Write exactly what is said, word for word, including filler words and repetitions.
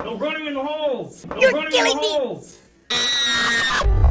I'll run him in the holes! I'll You're run him killing in the me. holes!